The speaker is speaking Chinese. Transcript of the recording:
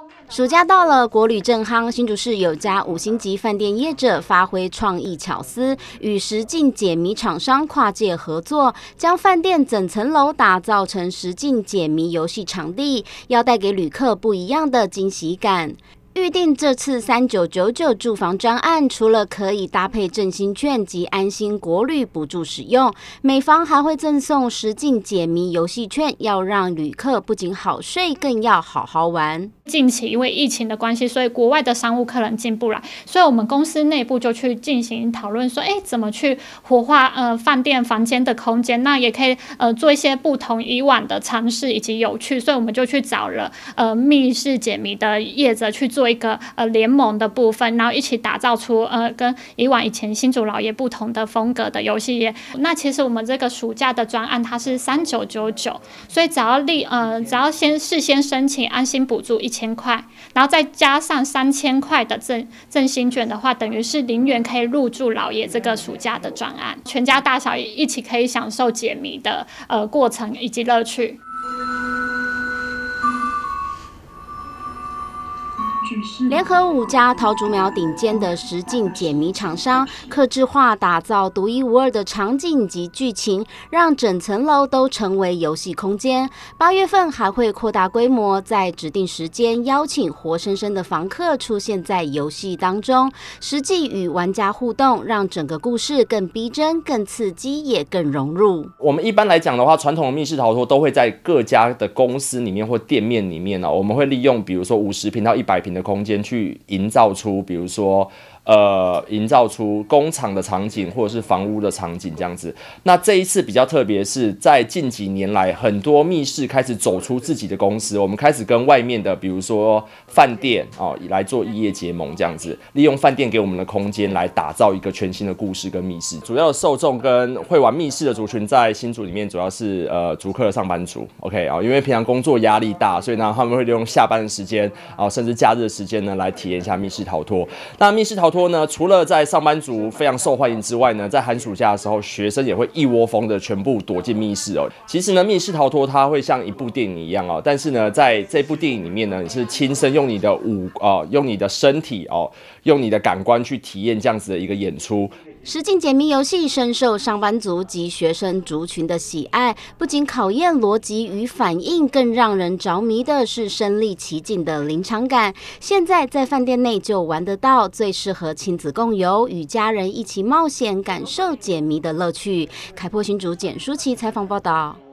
暑假到了，国旅正夯，新竹市有家5星级饭店业者发挥创意巧思，与实境解谜厂商跨界合作，将饭店整层楼打造成实境解谜游戏场地，要带给旅客不一样的惊喜感。预定这次3999住房专案，除了可以搭配振兴券及安心国旅补助使用，每房还会赠送实境解谜游戏券，要让旅客不仅好睡，更要好好玩。 近期因为疫情的关系，所以国外的商务客人进不来，所以我们公司内部就去进行讨论说，怎么去活化饭店房间的空间，那也可以做一些不同以往的尝试以及有趣，所以我们就去找了密室解谜的业者去做一个联盟的部分，然后一起打造出跟以前新竹老爷不同的风格的游戏业。那其实我们这个暑假的专案它是3999，所以只要事先申请安心补助1000块，然后再加上3000块的振兴券的话，等于是0元可以入住老爷这个暑假的专案，全家大小一起可以享受解谜的过程以及乐趣。 联合5家桃竹苗顶尖的实境解谜厂商，客制化打造独一无二的场景及剧情，让整层楼都成为游戏空间。8月份还会扩大规模，在指定时间邀请活生生的房客出现在游戏当中，实际与玩家互动，让整个故事更逼真、更刺激，也更融入。 我们一般来讲的话，传统的密室逃脱都会在各家的公司里面或店面里面我们会利用比如说50坪到100坪的空间去营造出，比如说营造出工厂的场景或者是房屋的场景这样子。那这一次比较特别是在近几年来，很多密室开始走出自己的公司，我们开始跟外面的比如说饭店来做异业结盟这样子，利用饭店给我们的空间来打造一个全新的故事跟密室。主要的受众跟会玩密室的族群在新竹里面主要是竹科的上班族 ，OK 因为平常工作压力大，所以呢他们会利用下班的时间甚至假日的时间呢来体验一下密室逃脱。那密室逃脱呢，除了在上班族非常受欢迎之外呢，在寒暑假的时候，学生也会一窝蜂的全部躲进密室其实呢，密室逃脱它会像一部电影一样但是呢，在这部电影里面呢，你是亲身用你的用你的身体用你的感官去体验这样子的一个演出。 实境解谜游戏深受上班族及学生族群的喜爱，不仅考验逻辑与反应，更让人着迷的是身临其境的临场感。现在在饭店内就玩得到，最适合亲子共游，与家人一起冒险，感受解谜的乐趣。开播新竹简舒琪采访报道。